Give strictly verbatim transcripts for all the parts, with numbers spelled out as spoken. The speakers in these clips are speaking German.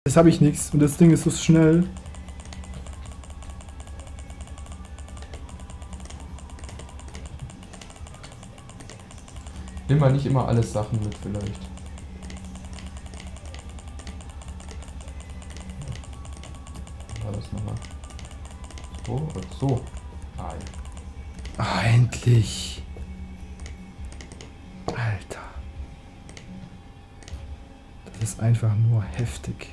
Jetzt habe ich nichts und das Ding ist so schnell. Nimm mal nicht immer alles Sachen mit vielleicht. War das nochmal? So oder so? Ah, ja. Ah, endlich. Alter. Das ist einfach nur heftig.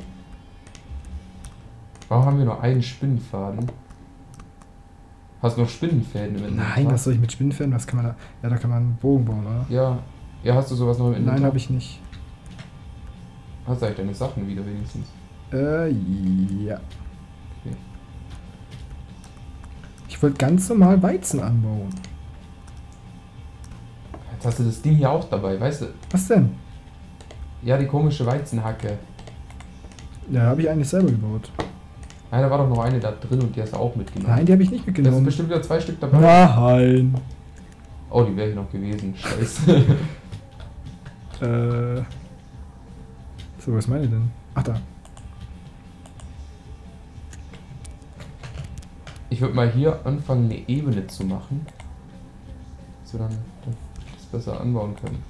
Warum haben wir nur einen Spinnenfaden? Hast du noch Spinnenfäden im Inventar? Nein, was soll ich mit Spinnenfäden? Was kann man da? Ja, da kann man einen Bogen bauen, oder? Ja. Ja, hast du sowas noch im Inventar? Nein, habe ich nicht. Hast du eigentlich deine Sachen wieder wenigstens? Äh, ja. Okay. Ich wollte ganz normal Weizen anbauen. Jetzt hast du das Ding hier auch dabei, weißt du? Was denn? Ja, die komische Weizenhacke. Ja, habe ich eigentlich selber gebaut. Nein, da war doch noch eine da drin und die hast du auch mitgenommen. Nein, die habe ich nicht Da sind mitgenommen. bestimmt wieder zwei Stück dabei. Nein. Oh, die wäre hier noch gewesen. Scheiße. Äh. So, was meine ich denn? Ach, da. Ich würde mal hier anfangen, eine Ebene zu machen. Dass wir dann das besser anbauen können.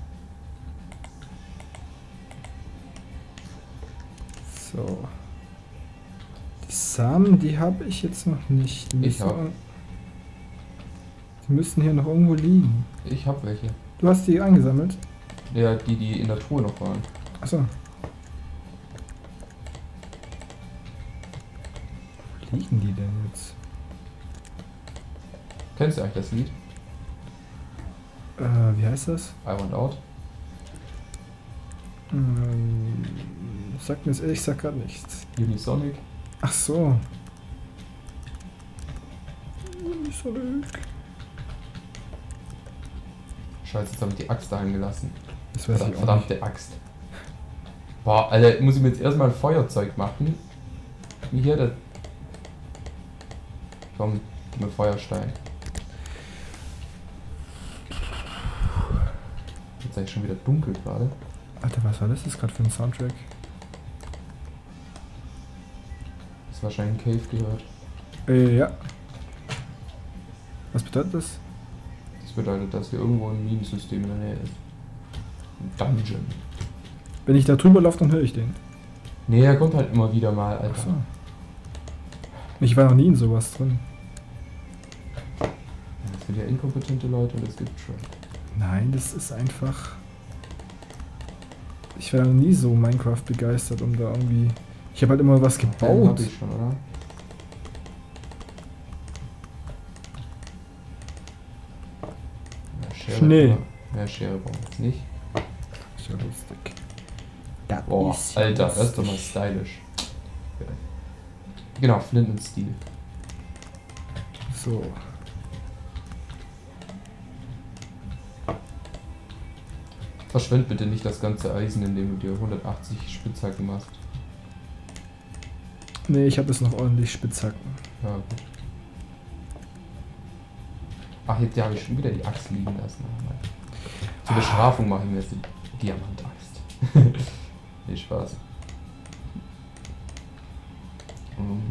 So. Die Samen, die habe ich jetzt noch nicht. Die Ich müssen- hab. Die müssen hier noch irgendwo liegen. Ich hab welche. Du hast die eingesammelt? Ja, die, die in der Truhe noch waren. Achso. Wo liegen die denn jetzt? Kennst du eigentlich das Lied? Äh, wie heißt das? I Want Out? Ähm, sagt mir jetzt ehrlich gesagt gerade nichts. Unisonic? Ach so. Unisonic. Scheiße, jetzt habe ich die Axt daheim gelassen. Das weiß Verdammt, ich auch nicht. verdammte Axt. Boah, Alter, muss ich mir jetzt erstmal ein Feuerzeug machen? Wie hier, der... Komm, gib mir Feuerstein. Jetzt ist eigentlich schon wieder dunkel gerade. Alter, was war das jetzt gerade für ein Soundtrack? Ist wahrscheinlich ein Cave gehört. Äh, ja. Was bedeutet das? Das bedeutet, dass hier irgendwo ein Minensystem in der Nähe ist. Ein Dungeon. Wenn ich da drüber laufe, dann höre ich den. Nee, er kommt halt immer wieder mal, Alter. Ach so. Ich war noch nie in sowas drin. Das sind ja inkompetente Leute und es gibt schon. Nein, das ist einfach... Ich war noch nie so Minecraft begeistert, um da irgendwie... Ich habe halt immer was Den gebaut. hab ich schon, oder? Ja, Schere Schnee. kann man- Ja, Schere brauchen wir jetzt nicht. Ist ja lustig. Das Boah, ist ja Alter, das ist doch mal lustig. stylisch. Ja. Genau, Flintenstil. So. Verschwend bitte nicht das ganze Eisen, indem du dir hundertachtzig Spitzhacken machst. Nee, ich habe jetzt noch ordentlich Spitzhacken. Ja, gut. Ach, jetzt habe ich schon wieder die Axt liegen lassen. Zur Bestrafung mache ich mir jetzt die Diamantaxt. Nee, Spaß. Mhm.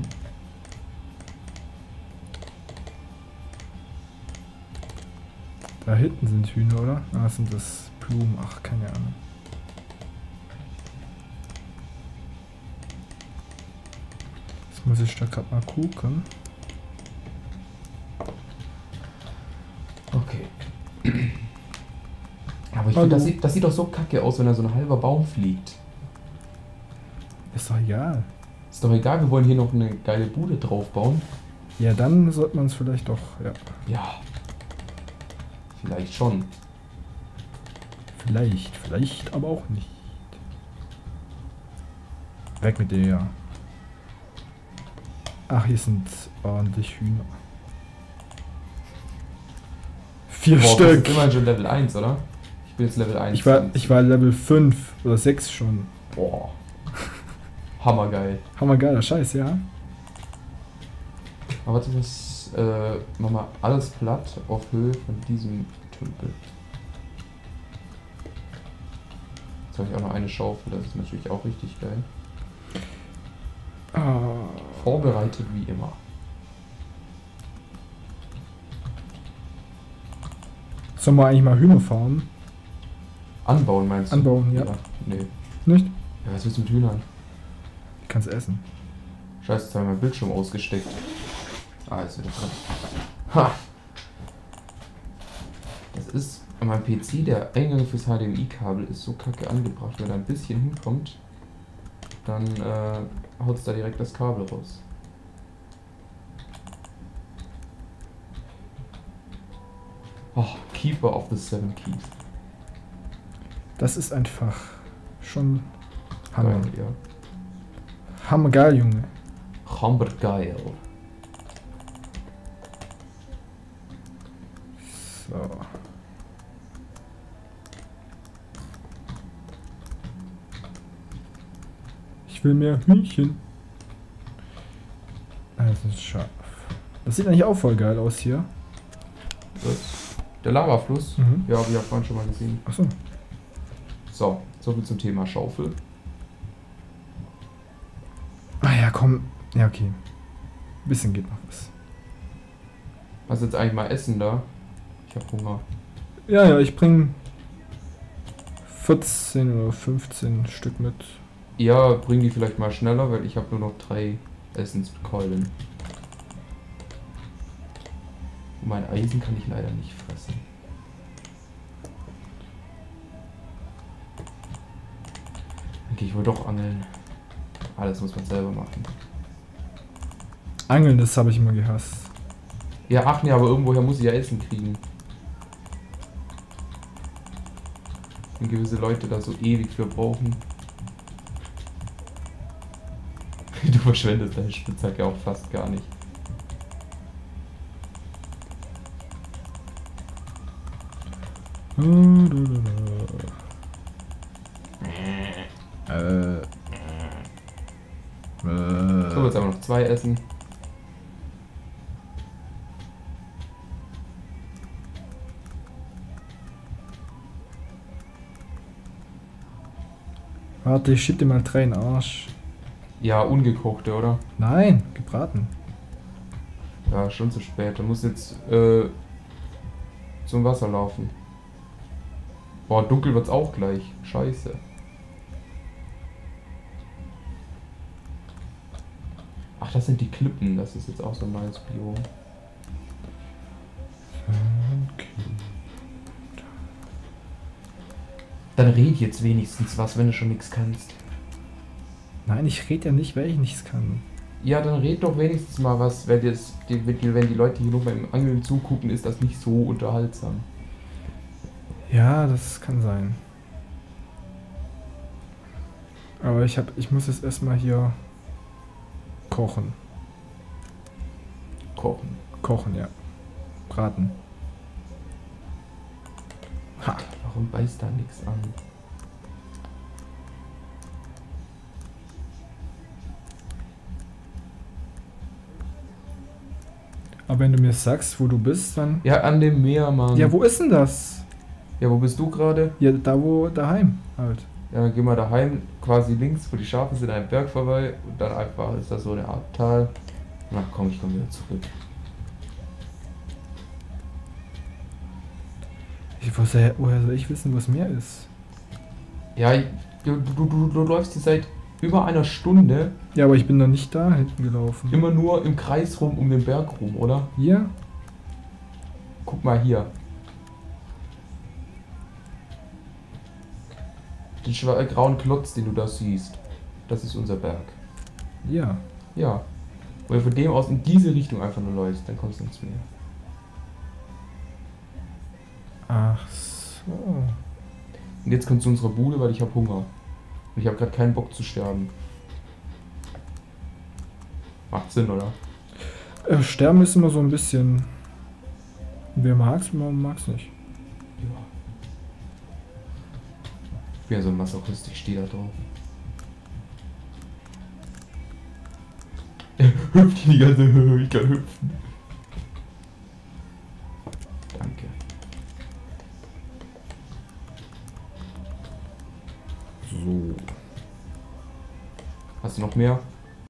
Da hinten sind Hühner, oder? Ah, sind das Blumen? Ach, keine Ahnung. Jetzt muss ich da gerade mal gucken. Okay. Aber ich Hallo. finde, das sieht, das sieht doch so kacke aus, wenn da so ein halber Baum fliegt. Ist doch egal. Ist doch egal, wir wollen hier noch eine geile Bude draufbauen. Ja, dann sollte man es vielleicht doch, ja. Ja. Vielleicht schon. Vielleicht, vielleicht aber auch nicht. Weg mit dir. Ach, hier sind ordentlich Hühner. Vier Boah, das Stück. ist immerhin schon Level eins, oder? Ich bin jetzt Level eins. Ich war, ich war Level fünf oder sechs schon. Boah. Hammergeil. Hammergeiler Scheiß, ja. Aber warte, was, äh, mach mal alles platt auf Höhe von diesem Tümpel. Jetzt habe ich auch noch eine Schaufel, das ist natürlich auch richtig geil. Ah. Vorbereitet wie immer. Sollen wir eigentlich mal Hühner farmen? Anbauen meinst du? Anbauen, ja. ja. Nee. Nicht? Ja, was willst du mit Hühnern? Ich kann's essen. Scheiße, jetzt habe ich mein Bildschirm ausgesteckt. Ah, ist wieder dran. Ha! Das ist an meinem P C, der Eingang fürs H D M I-Kabel ist so kacke angebracht. Wenn er ein bisschen hinkommt, dann äh, haut es da direkt das Kabel raus. Oh, Keeper of the Seven Keys. Das ist einfach schon Hammer. Geil, ja. Hammergeil, Junge. Hammergeil. So. Ich will mehr Hühnchen. Das ist scharf. Das sieht eigentlich auch voll geil aus hier. Das, der Lavafluss? Mhm. Ja, habe ich ja vorhin schon mal gesehen. Achso. So, soviel zum Thema Schaufel. Ah ja, komm. Ja, okay. Ein bisschen geht noch was. Was jetzt eigentlich mal essen da? Ich hab Hunger. Ja, ja, ich bring vierzehn oder fünfzehn Stück mit. Ja, bring die vielleicht mal schneller, weil ich habe nur noch drei Essenskeulen. Und mein Eisen kann ich leider nicht fressen. Dann gehe ich wohl doch angeln. Alles muss man selber machen. Angeln, das habe ich immer gehasst. Ja, ach nee, aber irgendwoher muss ich ja Essen kriegen. Wenn gewisse Leute da so ewig für brauchen. Du verschwendest deine Spitzhacke auch fast gar nicht. Äh. Äh. So, jetzt aber noch zwei essen. Warte, ich schieb dir mal drei in den Arsch. Ja, ungekochte, oder? Nein, gebraten. Ja, schon zu spät. Du musst jetzt äh, zum Wasser laufen. Boah, dunkel wird's auch gleich. Scheiße. Ach, das sind die Klippen. Das ist jetzt auch so ein neues Biom. Okay. Dann red jetzt wenigstens was, wenn du schon nichts kannst. Nein, ich rede ja nicht, weil ich nichts kann. Ja, dann red doch wenigstens mal was, weil das, die, wenn die Leute hier nur beim Angeln zugucken, ist das nicht so unterhaltsam. Ja, das kann sein. Aber ich hab, ich muss jetzt erstmal hier kochen. Kochen. Kochen, ja. Braten. Ha. Warum beißt da nichts an? Aber wenn du mir sagst, wo du bist, dann... Ja, an dem Meer, Mann. Ja, wo ist denn das? Ja, wo bist du gerade? Ja, da wo, daheim halt. Ja, dann geh mal daheim, quasi links, wo die Schafe sind, an einem Berg vorbei und dann einfach ist das so eine Art Tal. Na komm, ich komme wieder zurück. Ich wusste, woher soll ich wissen, wo das Meer ist? Ja, ich- du, du, du, du läufst hier seit über einer Stunde Ja, aber ich bin noch nicht da hinten gelaufen. immer nur im Kreis rum um den Berg rum, oder? Hier? Guck mal hier. Den schwa- grauen Klotz, den du da siehst. Das ist unser Berg. Ja. Ja. Wenn du von dem aus in diese Richtung einfach nur läufst, dann kommst du ins Meer. Ach so. Und jetzt kommst du zu unserer Bude, weil ich habe Hunger. Und ich habe gerade keinen Bock zu sterben. Macht Sinn, oder? Äh, Sterben ist immer so ein bisschen... Wer mag's, wer mag's nicht. Ja. Ich bin ja so ein Masochist, ich stehe da drauf. Hüpft die ganze ich kann hüpfen. Danke. So. Hast du noch mehr?